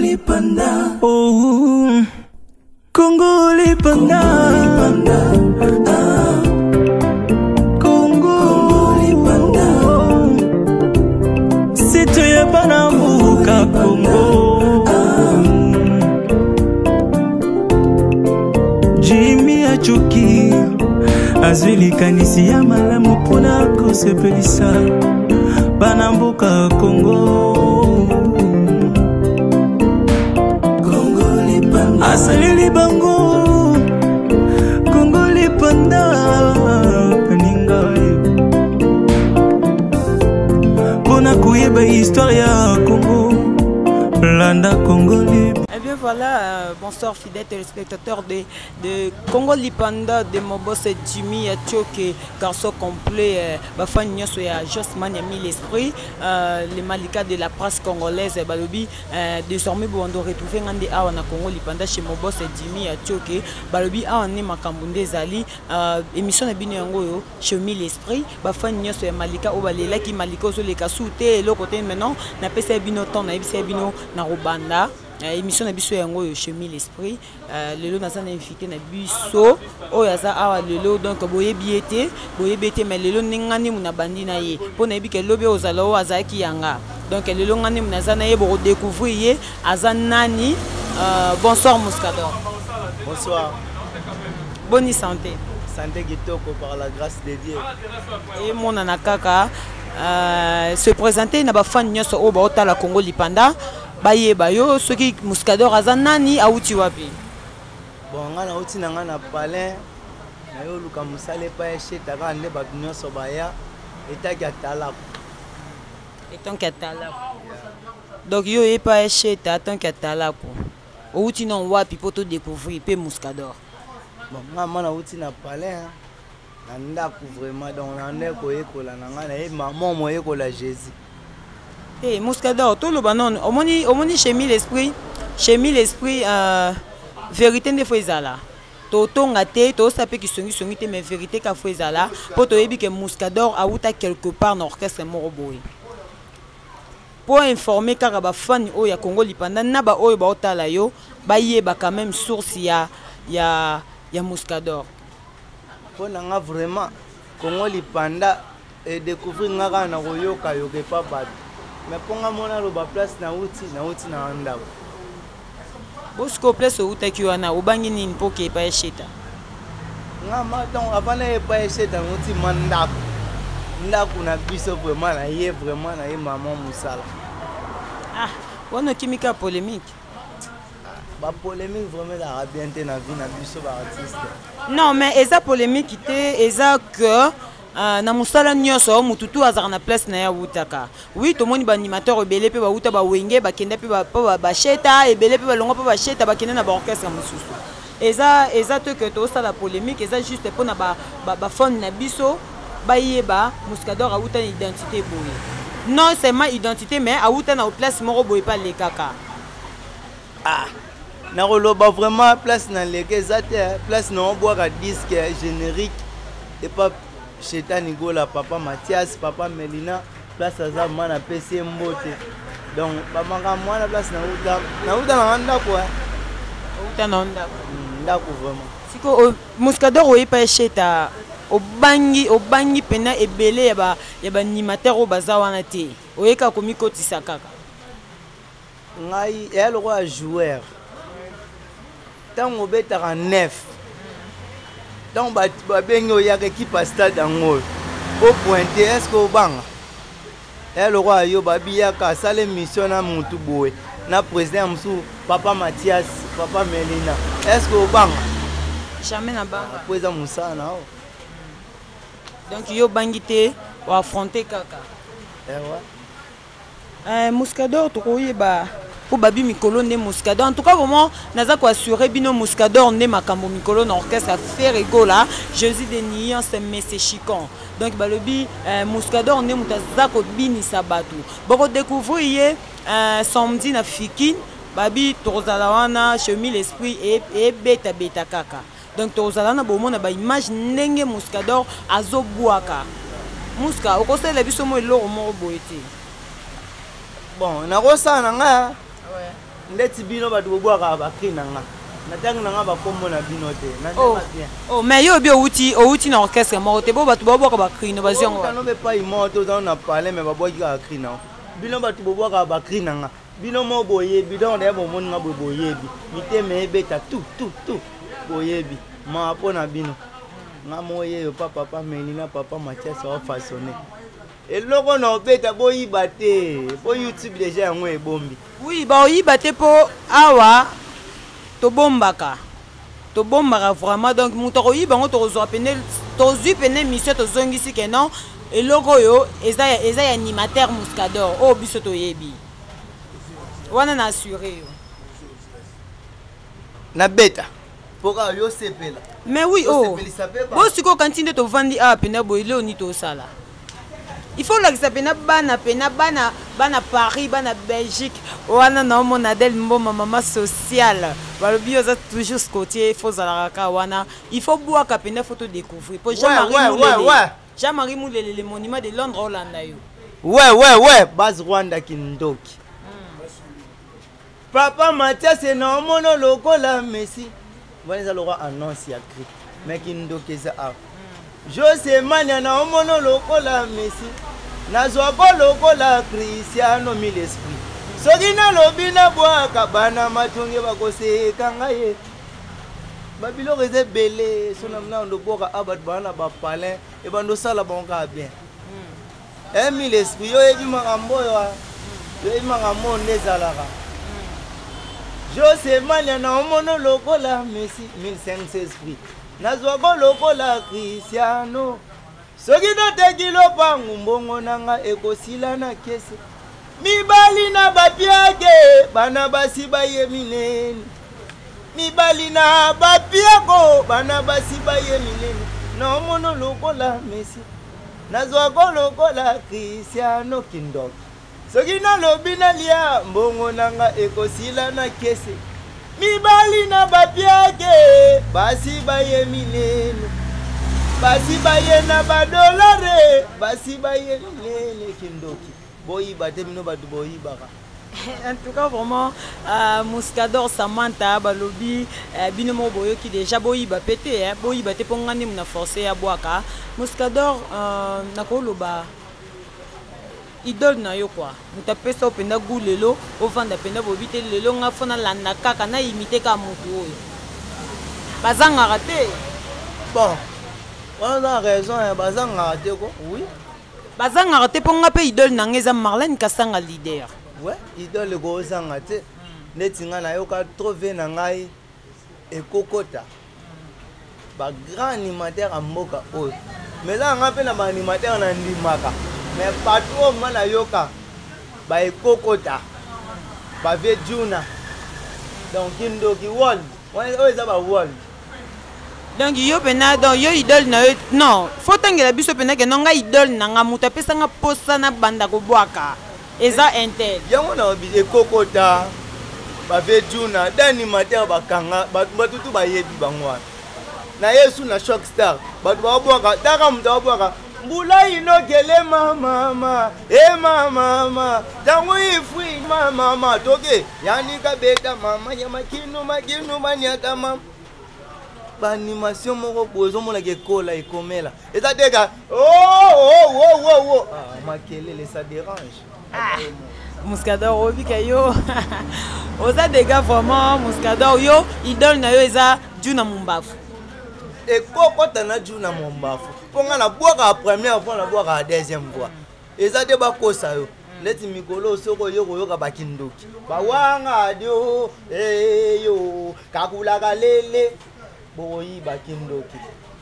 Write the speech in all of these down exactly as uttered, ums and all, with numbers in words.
Lipanda. Oh, Congo Lipanda. Ah. Congo Lipanda. Si tu es pas dans Mouka Congo. Ah. Jimmy Achuki. Azuli kanisi ya malamu pona kosepelisa Banambuka Congo. Congo Lipanda. Asalili bango Congo Lipanda. Kaninga Pona kuyeba histoire ya Congo. Landa Congo Lipanda. Eh bien voilà, euh, bonsoir fidèles téléspectateurs de, de Congo Lipanda, de mon boss Jimmy Atioke, garçon complet, euh, Bafan Nyoso et Josman Yami l'esprit, euh, les Malika de la presse congolaise, Balobi, euh, désormais bon, on doit retrouver Ngande Awa na Congo Lipanda chez mon boss Jimmy Atioke, Balobi Awa ne Makambunde Zali, euh, émission de Bino Yango, chez Yami l'esprit, Bafan Nyoso et Malika, Obalela qui Malika sur les Kassoute, et l'autre côté maintenant, n'a pas essayé Bino Ton, n'a pas essayé Bino Narubanda. Émission na biso yango chez l'esprit lelo naza na invité na biso oyo aza awa lelo donc boye biete boye biete mais lelo ningani muna bandi na ye pona ebike lobe ozala o azaki yanga donc lelo ngani muna za na ye bo découvrir ye aza nani. Bonsoir Mouskador. Bonsoir. Bonne santé. Santé kitoko par la grâce de Dieu. Et mon anakaka se présenter na ba fan nyoso o ba otala Congo Lipanda. Baye bayo ceux qui Mouskador azanani auti wapi. Bon ngana uti na ngana palin na yo luka musale pa echeta ka nde ba nyoso baya etaki atala. Etant katala. Donc yo e pa echeta tant katala ko. Outi non wapi poto découvrir pe Mouskador. Bon ngama na uti na palin na ndako vraiment donc na ndeko ekola na ngana e maman mo ekola Jésus. Eh, Mouskador, tout le banon, au moni, au moni chez l'esprit, chez l'esprit, euh, vérité ne fait ça là. Toto ngate, to sapé qui songi songi te mais vérité qu'a fait ça là. Pour te dire que Mouskador a outa quelque part dans l'orchestre Moroboy. Pour informer car ba fan o ya Congo Lipanda na ba o ba otala yo, ba yé ba quand même source ya ya ya Mouskador. Pour nga vraiment Congo Lipanda et découvrir nga na royoka yo ke pas bat. Mais pour moi, je suis place na uti na uti na anda. Bosko place uta kiwana ubangi ni mpoke pa esheta. Nga ma donc avant na pa esheta uti manda. Ndako na biso vraiment na ye vraiment na ye maman musala. Ah, on kimika polémique. Ba polémique vraiment la bien te na vie na biso ba artiste. Non mais eza polémique té eza que Uh, na musala nyoso mututu azar na place na ya wutaka. Oui, to moni ba animateur ebele pe ba wuta ba wenge ba kenda pe ba ba ba cheta ebele pe ba longo pe ba cheta ba kenda na ba orchestre mususu. Eza eza to que to ça la polémique eza juste pour na ba ba, ba fond na biso ba yeba Mouskador a wuta identité boye. Non seulement identité mais a wuta na place moko boye pas les kaka. Ah. Na roloba vraiment place na leke zate place na boire à disque générique et pas Cheta Nigola, papa Mathias, papa Melina, place à Zamana, P C Mbote. Donc, papa moi la place na uta, na uta na anda quoi. Uta na anda. Ndako vraiment. Siko Mouskador o epa Cheta, o bangi, o bangi pena ebele ya ba ya ba animateur o bazawana te. O eka komiko tisakaka. Ngai, elle roi joueur. Tant au betara neuf. Donc, bah, bien, il y a l'équipe à stade en haut. Au pointé, est-ce que vous bang? Et le roi, il y a une mission à Moutouboé. Na président Msou, papa Mathias, papa Melina. Est-ce que vous bang? Jamais na bang. Président Moussa, non? Donc, il y a bangité ou affronter kaka. Eh ouais. Euh, Mouskador, tu crois bah. Pour babi mikolo ne Mouskador en tout cas vraiment naza ko assurer bino Mouskador ne makambo mikolo na orchestre à faire ego là Jésus de Nian c'est Messi Chicon donc balobi euh, Mouskador ne mutaza ko bini sabatu boko découvrir euh, samedi na Fikine babi tozala wana chemi l'esprit et et beta beta kaka donc tozala na bomona ba image ndenge Mouskador azobuaka Mouska okosela biso mo eloko moko boyete bon na rosa na nga ndeti bino bato bobwaka bakri na nga natangi na nga bakombo na bino te oh oh mais yo bi outi outi na orchestre moko te bo bato bobwaka bakri no baziongo tano be pa imoto za na parler mais babwaki ka bakri na bino bato bobwaka bakri na nga bino mo boyebi donc ndaya bomoni nga boyebi miteme ebeta tout tout tout boyebi ma pona bino nga moye yo papa papa Melina papa Mathias wa façonné eloko na obeta boyiba te po YouTube déjà yango ebombi oui ba oyiba te po awa to bombaka to bombaka vraiment donc muto oyiba ngo to kozwa pene to zui pene mission to zongisi ke non eloko yo eza eza animateur Muscador o biso to yebi wana na assuré yo na beta poka yo sepela mais oui oh bo siko kantinde to vandi a pena boile oni to sala il faut la pena bana pena bana bana Paris bana Belgique wana na mona del mboma mama sociale balobi oza toujours côté faut za la wana il faut boire ka pena photo découvrir pour Jean-Marie Moulele Jean-Marie Moulele le monument de Londres Hollanda yo ouais ouais ouais base Rwanda kindoki papa Mathias na mono lokola Messi vaneza lokwa annonce ya cri mais kindoki za a José Mania na mono lokola Messi nazwa ko lokola Cristiano mille esprit soki na lobi na bwaka bana matonge bakoseka ngaye babilo reze belé sona mna ndo boka abat bana ba palin e bando sala bonka bien un mille esprit yo ebi makambo yo yo ebi makambo ndezalaka José Mania na mono lokola Messi mille cinq cents esprit nazwa ko lokola Cristiano soki noteki lopangu mbongo nanga ekosila na kese mibali na bapiake bana basi baye minene mibali na bapiako bana basi baye minene na mono lokola Messi nazwa ko lokola Cristiano kindoki soki nalobi nalia mbongo nanga ekosila na kese mibali na bapiake basi baye minene basi baye na badolare basi baye minene kindoki boyiba te bino bato boyibaka en tout cas vraiment euh, Muscador Samantha balobi euh, bino mo boyoki déjà boyiba pété hein boyiba te pongani na forcer ya bwaka Muscador euh, nakoloba idole na yo quoi mutapesa openda gu lelo ovanda penda bobite lelo nga fona landa kaka na imite ka mutu oyo bazanga te bon on a raison hein bazanga te ko oui bazanga te ponga pe idole na ngeza Marlène Kasanga leader ouais idole go zanga te netinga na yo ka trouver na ngai ekokota ba grand animateur a mboka oyo mais là nga pe na ba animateur na ndimaka mais patron mana yoka ba ekokota ba ve juna donc kindoki wall o eza ba wall donc yo pena donc yo idole na yo non faut tangela biso pena ke nonga idole na nga muta pesa nga posa na banda ko bwaka eza intel yango na bi ekokota ba ve juna d'animateur bakanga batutu ba yebi bangwa na Yesu na shock star batu ba bwaka daka muta bwaka mbula inokele mama mama e mama mama dangu ifui mama mama toke yani kabeta mama ya makinu makinu maniata mama ba animation moko bozo mona ke kola ekomela eta teka oh oh oh oh oh ah makelele ça dérange ah Muscador obika yo oza dega vraiment Muscador yo idole na yo eza juna mumbafu ekokota na juna mumbafu ponga na bwaka la première fois na bwaka la deuxième fois eza te bakosa yo leti mikolo soko yoko yoka bakindoki bawanga dio eh yo kakula kalele boyi bakindoki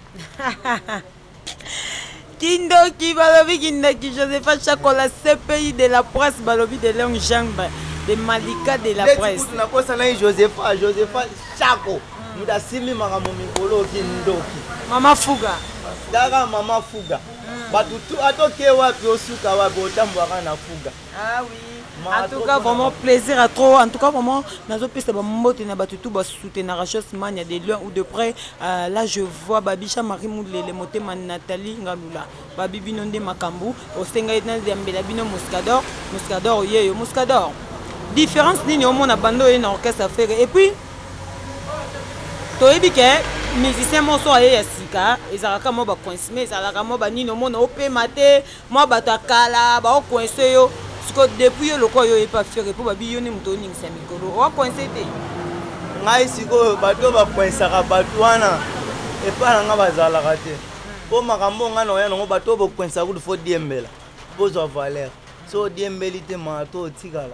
kindoki balobi kindoki Josepha Chakola C P I de la presse balobi de longue jambe de Malika de la presse na kosa na Josepha Josepha Chako muda simi mangamo mikolo kindoki mama fuga dara mama fuga batutu atoke wapi osuka wapi otambwaka na fuga ah oui en tout cas vraiment plaisir à trop en tout cas vraiment nazo pesa ba mbote na batutu ba soutenir Jos Mania de loin ou de près euh, là je vois Babisha Marie Moulele motema Nathalie Ngalula babibi nonde makambu osenga ina zambela bino Muscador Muscador yeyo Muscador différence nini omona bando oye na orchestre affaire et puis toyebi ke musicien moso aye ya sika ezalaka mo bacoince mais ezalaka mo banini omona opema te mwa bato akala baocoince yo siko depuis yo lokola yo oyebi affaire mpo babi yo ni moto oningisa mikolo oacoince te ngai sikoyo bato bacoinsaka bato wana epai na nga bazalaka te mpo makambo ngai na oya nango bato bocoinsaka kudu fo diembela pozwa valeur so odiembeli te maa to otikala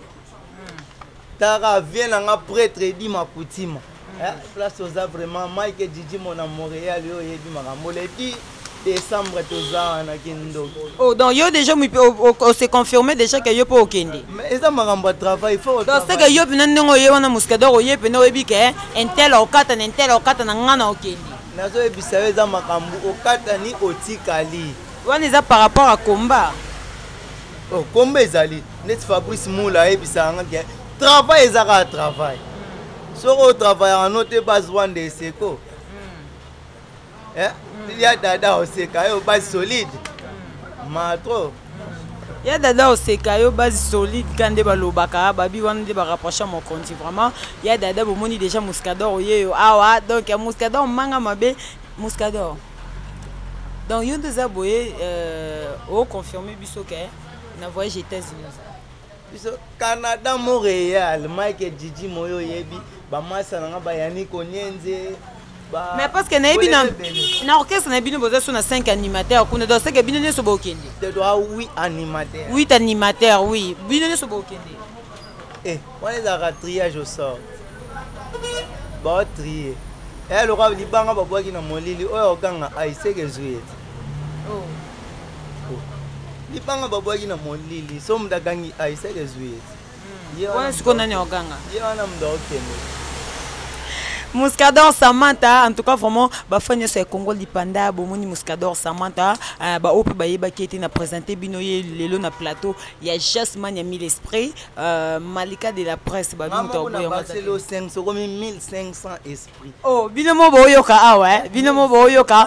taka vie na nga prêtre edi makutima place oza vraiment Mike Didi mona Montréal yo yebi makambo le dix décembre toza wana kindoki. Oh donc yo déjà on s'est confirmé déjà que yo po okende. Mais eza makambo ya travail faut. Donc c'est que yo pena ndongo yo wana Muscador yo pena oyebi ke intel okata na intel okata na ngana okende. Nazo ebisa eza makambo okata ni otikali. Wana eza par rapport à combat. Oh combat ezali net Fabrice Moula ebisa nga ke travail ezaka travail. Soko travail en note base one de seko. Eh? Il y a dada oseka yo base solide. Matro. Ya dada oseka yo base solide kande balobaka babi wana de ba rapprocher mon compte vraiment. Ya dada bomoni déjà Muscador yo awa donc Muscador manga mabe Muscador. Donc yo des aboyé euh au confirmer biso ke na voyage États-Unis. Biso Canada Montréal Mike Didi moyo yebi ba masa nga ba yani konyenze. Mais parce que na ebina na orchestre na ebina boza sur na cinq animateurs kuna donc c'est que bino ne so bokende. Tu dois huit animateurs. huit animateurs oui. Bino ne so bokende. Eh, on est dans le triage au sort. Ba trier. Eh le roi libanga ba boaki na molili oyo okanga aise ke zuet. Oh. Libanga ba boaki na molili so mdagangi aise ke zuet. Wana siko nani okanga. Ye wana mdo okende. Muscador Samantha, en tout cas vraiment, bah fanya sur Congo Lipanda, bomoni Muscador Samantha, bah opi bah yeba qui était na présenté binoye lelo na plateau, il y a Jasmine y a mis l'esprit, Malika de la presse, bah bino to boyo Marcelo cinq cents, comme mille cinq cents esprits. Oh, binomo boyoka ah ouais, binomo boyoka,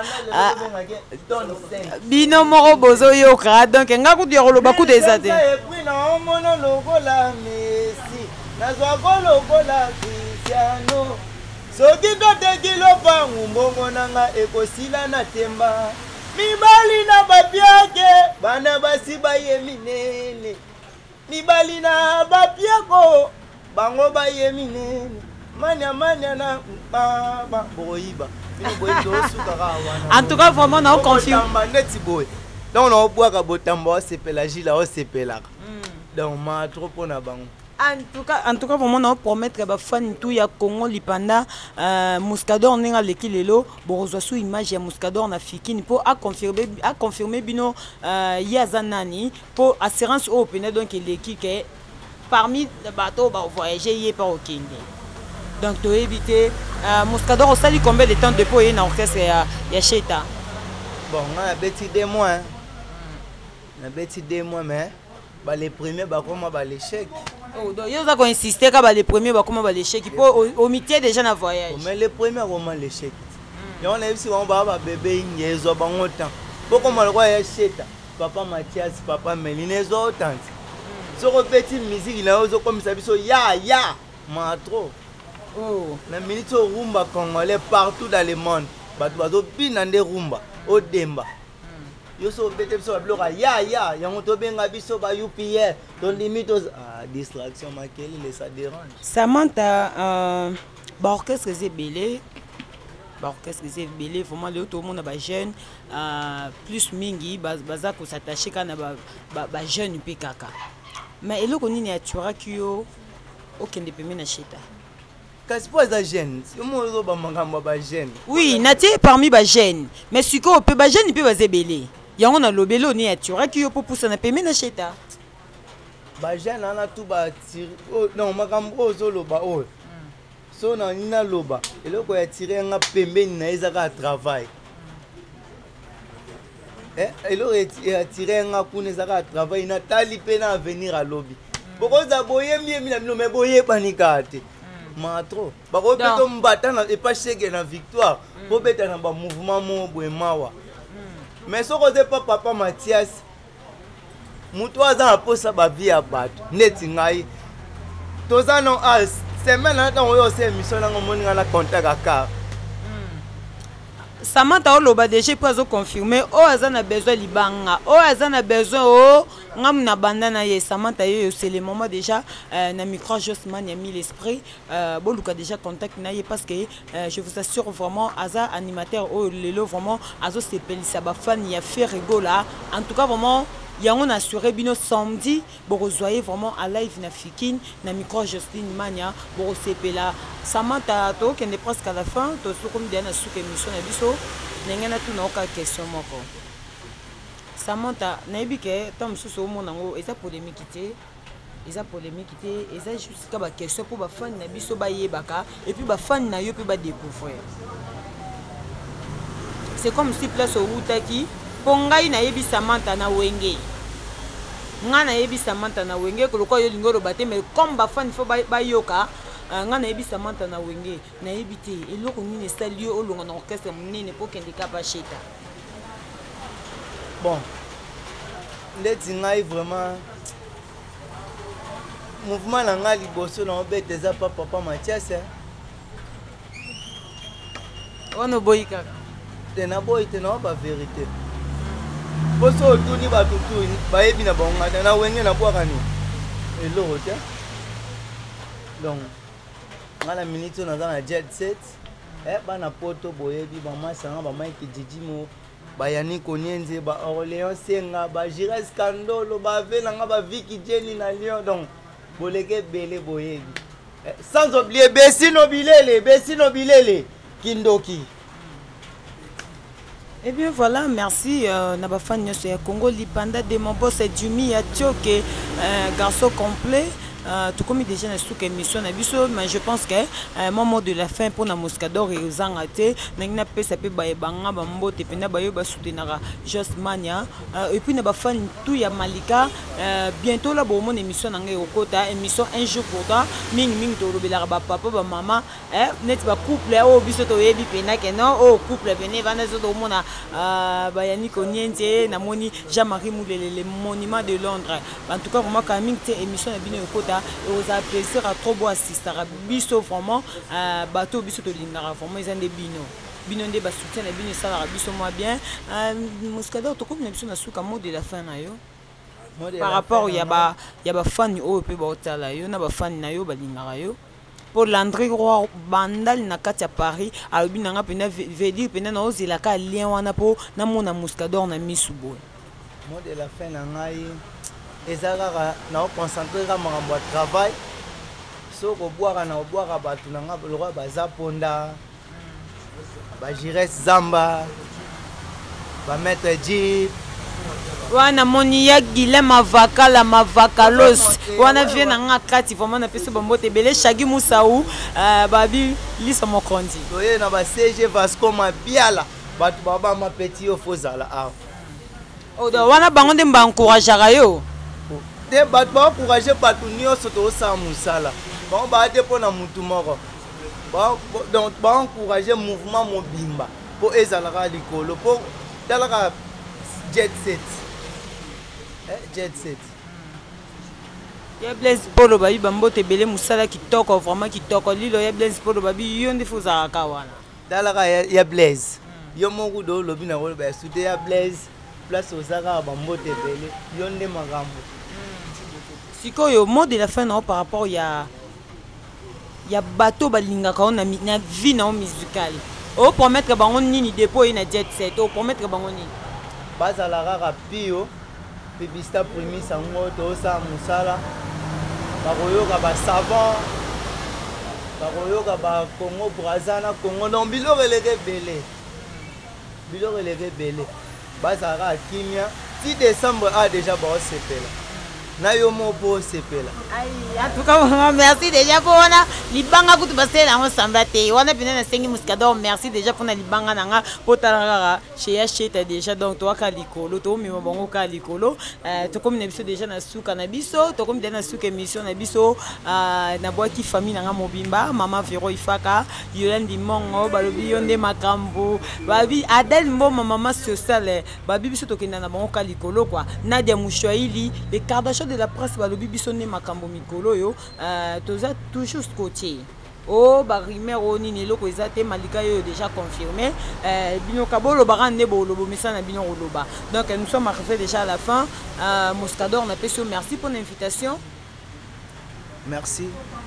binomo bozo yoka, donc ngaku di rolo baku des ate. Esprits na mono logo la Messi, na zwa logo la Cristiano. Soki toteki lopangu mbongo nanga ekosila na temba mibali na bapiake bana basi baye minene mibali na bapiako bango baye minene manya manya na baba boyiba bino boyido suka wana En tout cas vraiment na confirme neti boy donc na obwaka botamba osepela jila osepelaka donc ma trop pona bango. En tout cas, en tout cas, vraiment, on promettre que les fans tout ya Congo Lipanda, euh, Muscador on est à l'équilibre, bon reçoit sous image ya Muscador na fikini pour à confirmer, à confirmer bino euh, yazanani pour assurance au pénal donc l'équipe est parmi les bateaux bah voyager y est pas au Kenya. Donc tu éviter euh, Muscador au sali combien de temps depuis il y a un orchestre ya ya Cheta. Bon, on a bêti deux mois, on a bêti deux mois mais bah les premiers bah comment bah l'échec. Oh, donc ils ont insisté que les premiers bah comment bah l'échec pour au métier déjà na voyage. Mais les premiers comment l'échec. Et on a vu si on va bah bébé ils ont pas autant. Pourquoi on le voit Cheta, papa Mathias, papa Méline ils ont autant. Sur le petit musique il a aussi comme ça biso ya ya matro. Oh. Na minute au rumba congolais partout dans le monde. Bah tu vas au binande rumba au demba. Yo so bete so bloka ya ya yango to benga biso ba U P R ton limite ah distraction makeli les ça dérange. Samantha euh ba orchestre c'est belé. Ba orchestre c'est belé vraiment le tout le monde ba jeune euh plus mingi baza ko s'attacher kana ba ba jeune pe kaka. Mais eloko nini atura kyo okende peme na Cheta. Kasi po za jeune, si mo zo ba mangamba ba jeune. Oui, natie parmi ba jeune, mais siko pe ba jeune pe ba zebelé. Yango na lobelo ni atura ki yo pour pousser na peme na Cheta. Ba jeune na tout ba tire. Oh non, makambo zo loba oh. So na nina loba. Eloko ya tire nga pembeni na ezaka travail. Eh, eloko ya tire nga kuna ezaka travail na tali pe na venir à lobby. Boko za boye mie mina mino me boye panikate. Matro. Bako beto mbata na e pas cheke na victoire. Bo beta na ba mouvement mo boemawa. Mais ce que pas papa Mathias, mutu aza aposa ba vie ya bato neti ngai toza non as semaine na ntango oyo ose émission nango omoni nga na contact aka Samantha oloba déjà po azo confirmer o aza na besoin libanga o aza na besoin o ngam na banda na ye Samantha yo c'est le moment déjà na micro Josman a mis l'esprit bon luka déjà contact na ye parce que je vous assure vraiment aza animateur o lelo vraiment azo se pelisa ba fan ya fait rigola en tout cas vraiment il y a on assuré bino samedi pour rejoindre vraiment à live na Fikine na micro Justine Mania pour sepela Samantha to qui est presque à la fin to so comme dia na sous émission na biso nengena tout na aucune question moko Samantha na bike tam sous au monde ngo eza polémique té eza polémique té eza juste ka ba question pour ba fan na biso ba yebaka et puis ba fan na yo pe ba découvrir c'est comme si place au routaki pongai na yebi Samantha na wenge nga na yebi Samantha na wenge koloko yo lingoro baté mais comme ba fan fo ba yoka nga na yebi Samantha na wenge na yebi té eloko nini sali yo olonga na orchestre munene po kende ka ba cheta bon ndeti ngai vraiment mouvement na nga liboso na obet eza pa papa Mathias ono boyi kaka tena boyi tena ba vérité boso tuni ba tutu ba yebi na bonga na wenge na bwaka ni eloko te donc ngala minute na za na jet set eh bana poto boyebi ba masanga ba Mike Jijimo ba Yannick Onyenze ba Orléans Senga ba Jires Kandolo ba Venanga ba Vicky Jenny na Lyon donc boleke belé boyebi eh, sans oublier Bessino Bilele Bessino Bilele Kindoki. Eh bien voilà, merci. Euh, Naba fan de Congo Lipanda de mon boss Jumi Atioke, euh, garçon complet. Euh, tout comme déjà na sous émission na biso mais je pense que euh, moment de la fin pour na Moscador et Zangate na pesa pe ba banga ba mbote pe na ba yo ba soutenara Just Mania euh, et puis na ba fan tout ya Malika euh, bientôt là bon mon émission na ngai okota émission un jour pour toi ming ming to robela ba papa ba maman eh net ba couple o biso to yebi pe na keno o couple pe ne vana zo do mona euh, ba Yannick Onyenze na moni Jean-Marie Moulele le monument de Londres en tout cas vraiment quand même émission na bino okota et aux plaisir à trop beau assister à biso vraiment bateau biso to lingara vraiment ils ont des bino bino de ba soutien na bino ça la biso moi bien Moscador to comme na biso na suka mode de la fin na yo par rapport il y a ba il y a ba fan o pe ba otala yo na ba fan na yo ba lingara yo pour Landry Roi bandal na kati ya Paris a bino nga pena veut dire pena na ozela ka lien wana po na mona Moscador na misubo mode de la fin na ngai ezalaka na concentrer ka makambo ya travail so kobwaka na obwaka bato na nga lokwa baza ponda ba Jires Zamba ba maître Jeep wana moni ya Guilhem Avakala Mavakalos wana vie na nga kati vraiment na peso bombote belé Shagi Moussaou babi lisa mokondi toye na ba C G Vasco Mabiala bato baba ma petit yo fozala a o da wana bango nde mba encourager yo te bato ba encourager bato nyonso to sa musala ba ba te pona mutu moko ba donc ba encourager mouvement mobimba po ezalaka likolo po talaka jet set eh jet set ya Blaise Polo babi bambote belé musala kitoko vraiment kitoko lilo ya Blaise Polo babi yo ndefu za kawana talaka ya Blaise yo moko do lobi na wolo ba soute ya Blaise place osaka bambote belé yo nde makambo sikoyo mot de la fin non par rapport ya ya bateau balingaka na na vie na musicale o promettre bango nini dépôt na jet set o promettre bango nini bazala kaka pio publicité prémisse ngo to sa musala bakoyoka ba savant bakoyoka ba Congo Brazza na Congo non biloko eleke belé biloko eleke belé bazala kaka kimia six décembre a déjà ba osepela na yo mo po sepela ai en tout cas merci déjà pour wana libanga kutu basela na ensemble te wana pena na sengi Moscador merci déjà pour na libanga nanga potala chez acheta déjà donc toi ka likolo to mi bongo ka likolo euh to comme na biso déjà na suka na biso to comme na suka émission na biso euh na boaki famille nanga mobimba mama Vero Ifaka Yolandi Mongo balobi yonde makambo babi Adel Mboma mama sociale babi biso to kenda na bongo ka likolo quoi Nadia Mouchwaili les Kardashian attaché de la presse balobi biso ne makambo mikolo yo euh, toza toujours côté oh barimer oni eloko eza te malika yo déjà confirmé euh, bino kabolo barande bolobo misana bino oloba. Donc nous sommes arrivés déjà à la fin. euh, Moscador na peso merci pour l'invitation. Merci.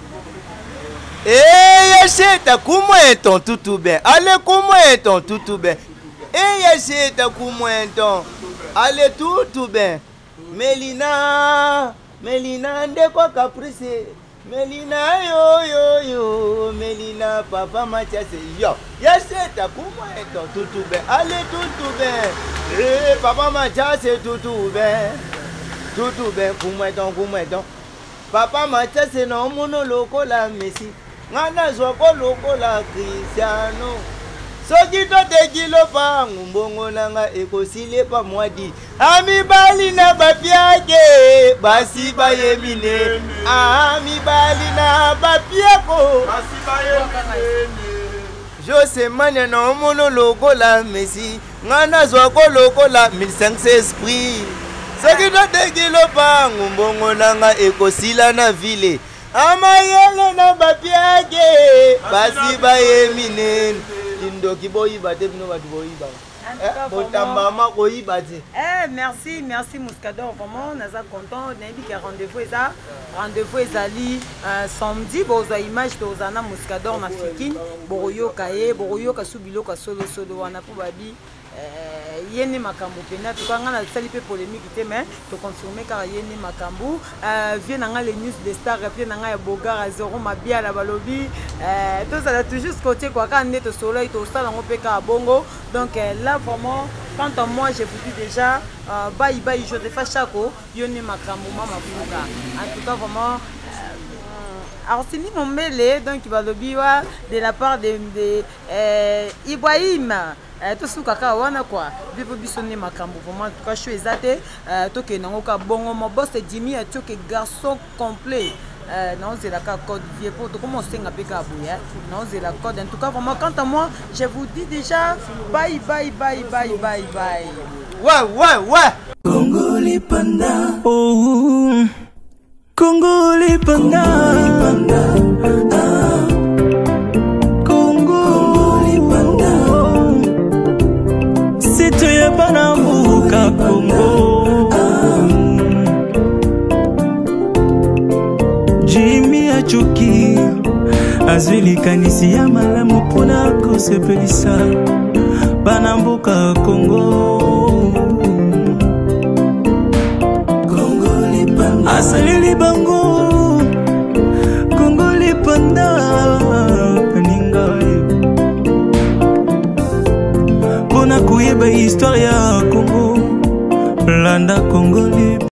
Eh yacheta kumweton tout bien. Allez kumweton tout bien. Eh yacheta kumweton. Allez tout bien. Melina, Melina ndeko caprice. Melina yo yo yo, Melina papa Mathias yo. Yacheta kumweton tout bien. Allez tout bien. Eh papa Mathias tout bien. Tout bien kumweton kumweton. Papa Mathias no mono loko la Messi. Ngana zoko loko la Cristiano. Soki to te kilo pa ngumbongo nanga ekosile pa mwadi. Ami bali na bapiake basi ba yemine. Ami bali na bapiako basi ba yemine. Jose mane no mono loko la Messi. Ngana zoko loko la mille cinq cents esprit. Soki to te kilo pa ngumbongo nanga ekosila na ville. Amayele na bapiake basi ba yemine. Indoki boyi bate bino batu boyi ba. Eh botambama koyi bate. Eh merci merci Moscador vraiment naza content nabi que rendez-vous eza rendez-vous ezali euh, samedi boza image tozana Moscador na Fikine boroyoka ye boroyoka subiloko solo solo wana po babi euh yene makambo pena tukanga na sali pe polémique te mais to confirmer car yene makambo euh vient nga les news des stars vient nga ya bogar à zéro mabia la balobi euh tout ça toujours côté quoi quand net soleil to sala ngo pe ka bongo. Donc euh, là vraiment quant à moi je vous dis déjà euh, bye bye Joseph Chako yone makambo mama buka en tout cas vraiment Arsini Mombele, donc il va le biwa de la part de, de euh, Ibrahim. Tout ce kaka wana quoi. Bibo bisonné makambo vraiment en tout cas je suis exaté. Tout que nangoka bongo mon boss Jimmy a tout que garçon complet. Non c'est la code vieux pour tout comment c'est ngapé kabouya. Non c'est la code en tout cas vraiment quant à moi je vous dis déjà bye bye bye bye bye bye. Ouais ouais ouais. Congo les pandas. Oh. Congo les pandas, ah. Congo les pandas, c'est toi y'a pas d'amour qu'à Congo. Ah. Jimmy Achoki, azuli kanisi ya malamu pona kosepelisa banamboka Congo. Asalili bango Congo les pandas kaninga Pona kuyeba histoire ya Congo Landa Congo les